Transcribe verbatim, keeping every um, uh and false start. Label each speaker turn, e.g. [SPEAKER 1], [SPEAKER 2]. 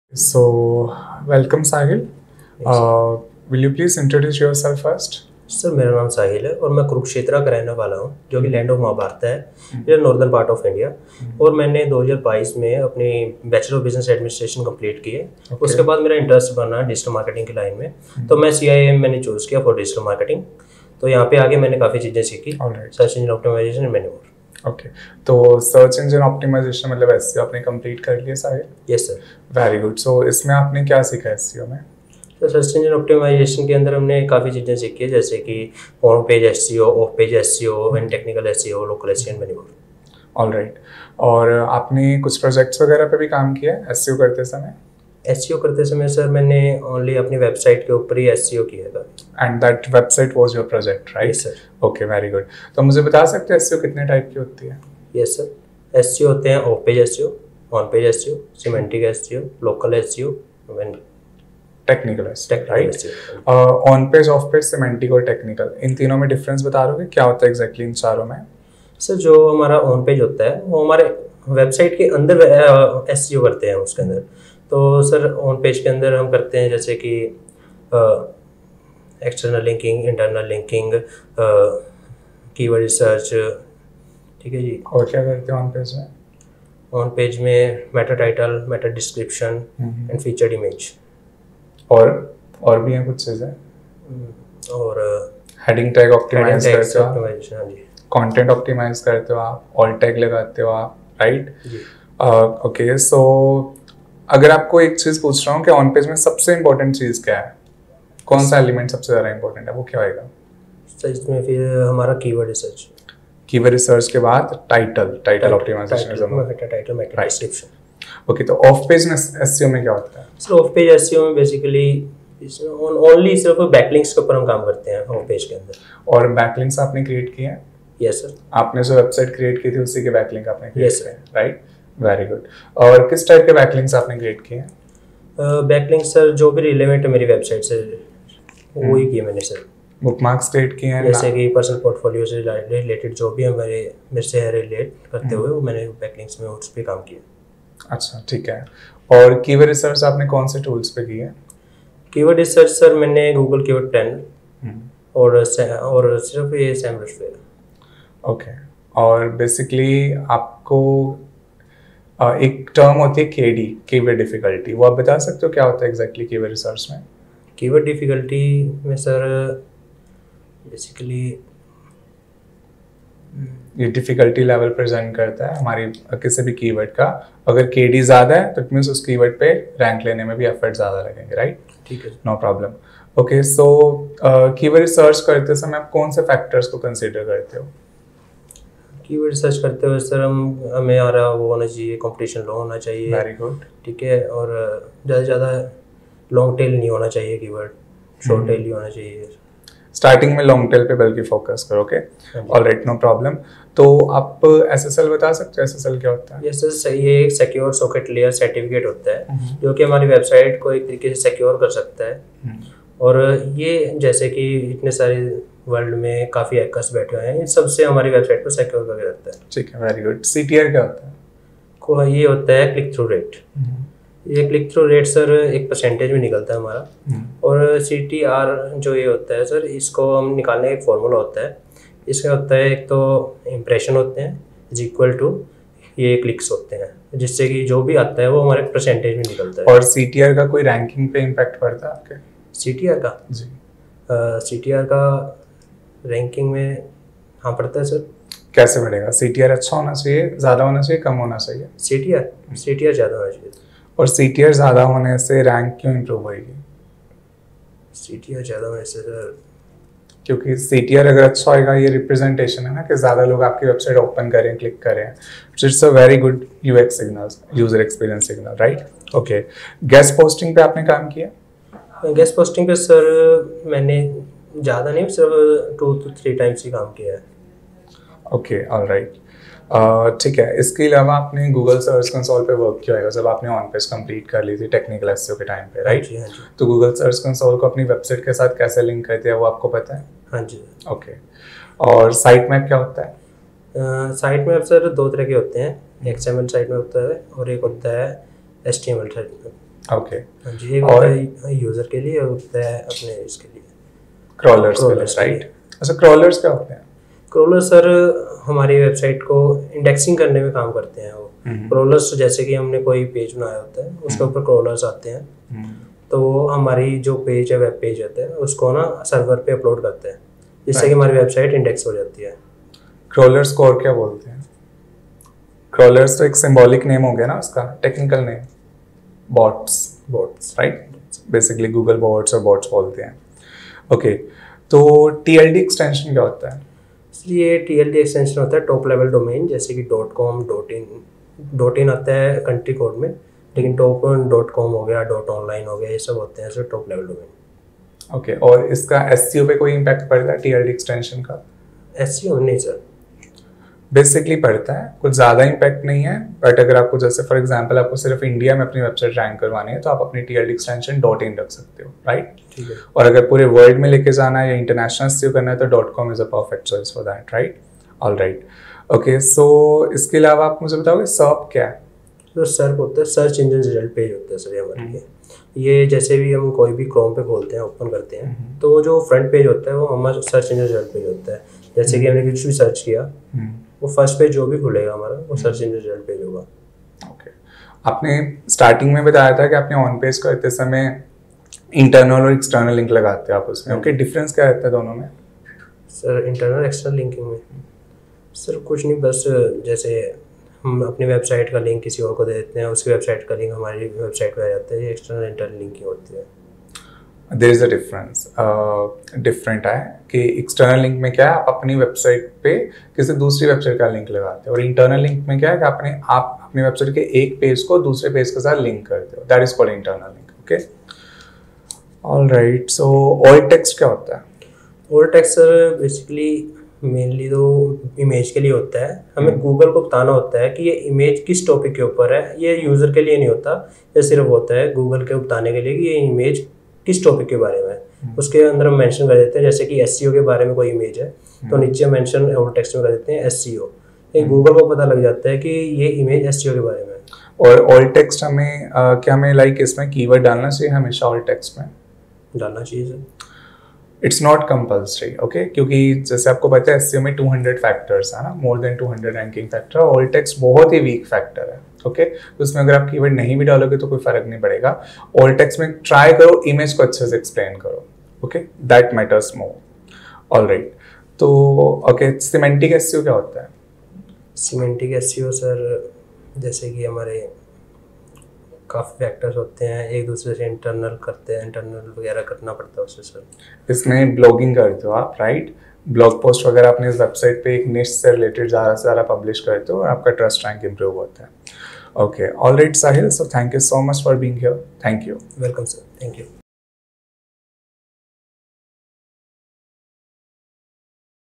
[SPEAKER 1] So, welcome Sahil. Uh, will you please introduce yourself first?
[SPEAKER 2] Sir मेरा नाम साहिल है और मैं कुरुक्षेत्र का रहने वाला हूँ जो कि लैंड ऑफ महाभारत है, ये नॉर्दर्न पार्ट ऑफ इंडिया। और मैंने दो हज़ार बाईस में अपनी bachelor of business administration complete की है। okay. उसके बाद मेरा इंटरेस्ट बना डिजिटल मार्केटिंग की लाइन में, तो मैं सी आई एम मैंने चूज़ किया फॉर डिजिटल मार्केटिंग। तो यहाँ पे आगे मैंने काफ़ी चीज़ें सीखी, सर्च इंजन ऑप्टिमाइजेशन मैंने और
[SPEAKER 1] ओके okay. तो सर्च इंजन ऑप्टिमाइजेशन मतलब एसईओ आपने कंप्लीट कर लिया Sahil?
[SPEAKER 2] Yes sir.
[SPEAKER 1] Very good. So इसमें आपने क्या सीखा एसईओ में?
[SPEAKER 2] तो सर्च इंजन ऑप्टिमाइजेशन के अंदर हमने काफ़ी चीज़ें सीखी है, जैसे कि on page SEO, off page SEO and technical SEO, local SEO and many more.
[SPEAKER 1] All right. और आपने कुछ प्रोजेक्ट्स वगैरह पे भी काम किया है एसईओ करते समय?
[SPEAKER 2] एसईओ करते समय सर मैंने ओनली अपनी वेबसाइट के ऊपर ही एसईओ किया था।
[SPEAKER 1] And that website was your project, right?
[SPEAKER 2] Yes sir.
[SPEAKER 1] Okay, very good. तो मुझे बता सकते हैं एसईओ कितने टाइप की होती है?
[SPEAKER 2] Yes sir. एसईओ होते हैं off page SEO, on page SEO, semantic SEO, local SEO and
[SPEAKER 1] technical SEO, right? On page, off page, semantic और टेक्निकल, इन तीनों में डिफरेंस बता दोगे क्या होता है एग्जैक्टली इन चारों में?
[SPEAKER 2] सर जो हमारा ऑन पेज होता है वो हमारे वेबसाइट के अंदर एसईओ करते हैं उसके अंदर। तो सर ऑन पेज के अंदर हम करते हैं जैसे कि external linking, internal linking, keyword research, ठीक है जी।
[SPEAKER 1] और क्या करते हैं ऑन पेज में?
[SPEAKER 2] ऑन पेज में meta title, meta description and featured image.
[SPEAKER 1] और और भी हैं कुछ चीज़ें?
[SPEAKER 2] और
[SPEAKER 1] हेडिंग टैग ऑप्टिमाइज करते हो आप,
[SPEAKER 2] हाँ जी।
[SPEAKER 1] कंटेंट ऑप्टिमाइज करते हो आप, ऑल्ट टैग लगाते हो आप, राइट?
[SPEAKER 2] जी।
[SPEAKER 1] ओके, सो अगर आपको एक चीज़ पूछ रहा हूँ कि ऑन पेज में सबसे इम्पोर्टेंट चीज़ क्या है, कौन सा एलिमेंट सबसे ज़्यादा इम्पोर्टेंट है, वो क्या होएगा?
[SPEAKER 2] सर इसमें फिर हमारा कीवर्ड रिसर्च।
[SPEAKER 1] कीवर्ड रिसर्च के बाद title, title optimization,
[SPEAKER 2] title meta description.
[SPEAKER 1] Okay, तो ऑफ पेज में एसईओ में क्या होता है?
[SPEAKER 2] सर ऑफ पेज एसईओ में बेसिकली ओनली सिर्फ बैकलिंक्स के ऊपर हम काम करते हैं ऑफ पेज के अंदर।
[SPEAKER 1] और बैकलिंक्स आपने क्रिएट किए हैं?
[SPEAKER 2] Yes sir.
[SPEAKER 1] आपने जो वेबसाइट क्रिएट की थी उसी के बैकलिंक आपने क्रिएट
[SPEAKER 2] yes,
[SPEAKER 1] किए हैं, राइट? Very good. और किस टाइप के बैकलिंक्स आपने क्रिएट किए हैं?
[SPEAKER 2] बैकलिंक्स सर जो भी रिलेवेंट है मेरी वेबसाइट से वो ही किए मैंने सर।
[SPEAKER 1] बुकमार्क्स क्रिएट किए हैं?
[SPEAKER 2] जैसे कि पर्सनल पोर्टफोलियो से रिलेटेड जो भी हमारे मेरे से रिलेट करते हुए वो मैंने बैकलिंक्स में उस पर काम किया।
[SPEAKER 1] अच्छा, ठीक है। और कीवर्ड रिसर्च आपने कौन से टूल्स पे की है?
[SPEAKER 2] कीवर्ड रिसर्च सर मैंने गूगल कीवर्ड प्लानर और और सिर्फ ये सैमरस पे।
[SPEAKER 1] ओके। और बेसिकली आपको एक टर्म होती है केडी, कीवर्ड डिफिकल्टी, वो आप बता सकते हो क्या होता है एग्जैक्टली कीवर्ड रिसर्च में?
[SPEAKER 2] कीवर्ड डिफिकल्टी में सर बेसिकली
[SPEAKER 1] ये डिफिकल्टी लेवल प्रेजेंट करता है हमारी किसी भी कीवर्ड का। अगर केडी ज़्यादा है तो इट मीन्स उस कीवर्ड पे रैंक लेने में भी एफर्ट ज़्यादा लगेंगे, राइट?
[SPEAKER 2] ठीक है,
[SPEAKER 1] no problem. Okay, so keyword research करते समय आप कौन से फैक्टर्स को कंसीडर करते हो?
[SPEAKER 2] कीवर्ड रिसर्च करते हुए सर हम हमें आ रहा वो होना चाहिए, कंपटीशन लो होना चाहिए।
[SPEAKER 1] Very good.
[SPEAKER 2] ठीक है। और ज़्यादा से ज़्यादा लॉन्ग टेल नहीं होना चाहिए, कीवर्ड शॉर्ट टेल ही होना चाहिए।
[SPEAKER 1] स्टार्टिंग में लॉन्ग टेल पे बल्कि फोकस करो, ओके? Alright, no problem. तो आप एसएसएल बता सकते हो एसएसएल क्या होता है?
[SPEAKER 2] यस सर, ये एक सिक्योर सॉकेट लेयर सर्टिफिकेट होता है जो कि हमारी वेबसाइट को एक तरीके से सिक्योर कर सकता है। और ये जैसे कि इतने सारे वर्ल्ड में काफ़ी हैकर्स बैठे हुए हैं, इन सबसे हमारी वेबसाइट को सिक्योर करके रखता है।
[SPEAKER 1] ठीक है, वेरी गुड। सीटीआर क्या होता है?
[SPEAKER 2] को ये होता है क्लिक थ्रू रेट। ये क्लिक थ्रू रेट सर एक परसेंटेज में निकलता है हमारा। और सी टी आर जो ये होता है सर, इसको हम निकालने का एक फॉर्मूला होता है। इसका होता है एक तो इम्प्रेशन होते हैं इज इक्वल टू ये क्लिक्स होते हैं, जिससे कि जो भी आता है वो हमारे परसेंटेज में निकलता है।
[SPEAKER 1] और सी टी आर का कोई रैंकिंग पे इम्पैक्ट पड़ता है आपके?
[SPEAKER 2] सी टी आर का
[SPEAKER 1] जी,
[SPEAKER 2] सी टी आर का रैंकिंग में हाँ पड़ता है सर।
[SPEAKER 1] कैसे बढ़ेगा? सी टी आर अच्छा होना चाहिए, ज़्यादा होना चाहिए, कम होना चाहिए?
[SPEAKER 2] C T R C T R ज़्यादा होना चाहिए।
[SPEAKER 1] और सी टी आर ज़्यादा होने से रैंक क्यों इम्प्रूव होएगी? सी
[SPEAKER 2] टी आर ज़्यादा होने से सर
[SPEAKER 1] क्योंकि सी टी आर अगर अच्छा होएगा, ये रिप्रेजेंटेशन है ना कि ज़्यादा लोग आपकी वेबसाइट ओपन करें, क्लिक करें। It's a very good UX signal, user experience signal, right? Okay. Guest posting पे आपने काम किया?
[SPEAKER 2] गेस्ट पोस्टिंग पे सर मैंने ज़्यादा नहीं, सिर्फ टू टू थ्री टाइम्स ही काम किया है।
[SPEAKER 1] ओके, ऑल राइट, ठीक है। इसके अलावा आपने गूगल सर्च कंसोल पे वर्क किया होगा जब आपने ऑन पेज कंप्लीट कर ली थी टेक्निकल एसईओ के टाइम पे, राइट?
[SPEAKER 2] जी हाँ जी।
[SPEAKER 1] तो गूगल सर्च कंसोल को अपनी वेबसाइट के साथ कैसे लिंक करते हैं वो आपको पता है?
[SPEAKER 2] हाँ जी।
[SPEAKER 1] ओके। और साइट मैप क्या होता है?
[SPEAKER 2] साइट मैप सर दो तरह के होते हैं, एक्सएमएल साइट मैप होता है और एक होता है एचटीएमएल साइट मैप।
[SPEAKER 1] ओके
[SPEAKER 2] हाँ जी, एक होता है यूज़र के लिए और होता है अपने इसके लिए
[SPEAKER 1] क्रॉलर्स के लिए, राइट? अच्छा, क्रॉलर्स क्या होते हैं?
[SPEAKER 2] क्रॉलर सर हमारी वेबसाइट को इंडेक्सिंग करने में काम करते हैं वो। क्रॉलर्स जैसे कि हमने कोई पेज बनाया होता है उसके ऊपर क्रॉलर्स आते हैं, तो वो हमारी जो पेज है, वेब पेज होता है, उसको ना सर्वर पे अपलोड करते हैं, जिससे कि हमारी वेबसाइट इंडेक्स हो जाती है।
[SPEAKER 1] क्रॉलर्स को और क्या बोलते हैं? क्रॉलर्स तो एक सिंबॉलिक नेम हो गया ना उसका, technical name bots,
[SPEAKER 2] bots
[SPEAKER 1] right? Basically Google bots और बॉट्स बोलते हैं। ओके, तो टीएलडी एक्सटेंशन क्या होता है?
[SPEAKER 2] इसलिए टीएलडी एक्सटेंशन होता है टॉप लेवल डोमेन, जैसे कि dot com, dot in. Dot in आता है कंट्री कोड में, लेकिन टॉप डॉट कॉम हो गया, डॉट ऑनलाइन हो गया, ये सब होते हैं sir top level domain.
[SPEAKER 1] Okay, और इसका एसईओ पे कोई इम्पैक्ट पड़ता है टीएलडी एक्सटेंशन का?
[SPEAKER 2] एसईओ नहीं सर,
[SPEAKER 1] बेसिकली पड़ता है, कुछ ज़्यादा इम्पैक्ट नहीं है, बट अगर आपको जैसे फॉर एग्जांपल आपको सिर्फ इंडिया में अपनी वेबसाइट रैंक करवानी है तो आप अपनी टीएलडी एक्सटेंशन डॉट इन रख सकते हो, राइट?
[SPEAKER 2] ठीक है।
[SPEAKER 1] और अगर पूरे वर्ल्ड में लेके जाना है या इंटरनेशनल एसईओ करना है तो dot com is a perfect choice for that, right? All right, okay. So इसके अलावा आप मुझे बताओगे सर्प क्या है?
[SPEAKER 2] तो सर्च होता है सर्च इंजन रिजल्ट पेज होता है सर ये हमारे लिए। ये जैसे भी हम कोई भी क्रोम पे खोलते हैं, ओपन करते हैं, तो वो जो फ्रंट पेज होता है वो हमारा सर्च इंजन रिजल्ट पेज होता है। जैसे कि हमने कुछ भी सर्च किया, वो फर्स्ट पेज जो भी खुलेगा हमारा वो सर्च इंजन रिजल्ट पेज होगा।
[SPEAKER 1] ओके, आपने स्टार्टिंग में बताया था कि आपने ऑन पेज करते समय इंटरनल और एक्सटर्नल लिंक लगाते हैं आप उसमें। ओके, डिफरेंस क्या रहता है दोनों में?
[SPEAKER 2] सर इंटरनल एक्सटर्नल लिंकिंग में सर कुछ नहीं, बस जैसे हम अपनी वेबसाइट का लिंक किसी और को दे देते हैं, उसकी वेबसाइट का लिंक हमारी वेबसाइट पे आ जाता है, ये एक्सटर्नल इंटरनल लिंकिंग होती है।
[SPEAKER 1] There is a difference, different है कि एक्सटर्नल लिंक में क्या है, आप अपनी वेबसाइट पे किसी दूसरी वेबसाइट का लिंक लगाते हो, और इंटरनल लिंक में क्या है कि आपने आप अपनी वेबसाइट के एक पेज को दूसरे पेज के साथ लिंक करते हो, that is called internal link. Okay, all right. So alt text क्या होता है?
[SPEAKER 2] Alt text sir basically mainly तो इमेज के लिए होता है। हमें गूगल को बताना होता है कि ये इमेज किस टॉपिक के ऊपर है, ये यूज़र के लिए नहीं होता, ये सिर्फ होता है गूगल के बताने के लिए कि ये इमेज किस टॉपिक के बारे में है। उसके अंदर हम मेंशन कर देते हैं, जैसे कि एसईओ के बारे में कोई इमेज है तो नीचे मेंशन ऑल्ट टेक्स्ट में कर देते हैं एसईओ। ये गूगल को पता लग जाता है कि ये इमेज एसईओ के बारे में है।
[SPEAKER 1] और ऑल्ट टेक्स्ट हमें uh, क्या हमें लाइक इसमें कीवर्ड डालना चाहिए हमेशा ऑल्ट टेक्स्ट में?
[SPEAKER 2] डालना चाहिए sir.
[SPEAKER 1] It's not compulsory, okay, क्योंकि जैसे आपको पता है एसईओ में टू हंड्रेड फैक्टर्स है ना, more than two hundred ranking factor. Alt text बहुत ही वीक फैक्टर है, ओके okay? तो उसमें अगर आप कीवर्ड नहीं भी डालोगे तो कोई फर्क नहीं पड़ेगा। ऑल्ट टेक्स्ट में ट्राई करो इमेज को अच्छे से एक्सप्लेन करो, okay, that matters more. All right, तो ओके, सिमेंटिक एसईओ क्या होता है?
[SPEAKER 2] सिमेंटिक एसईओ सर जैसे कि हमारे काफ़ी फैक्टर्स होते हैं, एक दूसरे से इंटरनल करते हैं, इंटरनल वगैरह करना पड़ता है उससे सर।
[SPEAKER 1] इसमें ब्लॉगिंग करते हो आप, राइट? ब्लॉग पोस्ट वगैरह अपने इस वेबसाइट पे एक निश से रिलेटेड ज़्यादा से ज़्यादा पब्लिश करते हो और आपका ट्रस्ट रैंक इंप्रूव होता है। Okay, all right Sahil, so thank you so much for being here. Thank you.
[SPEAKER 2] Welcome sir, thank you.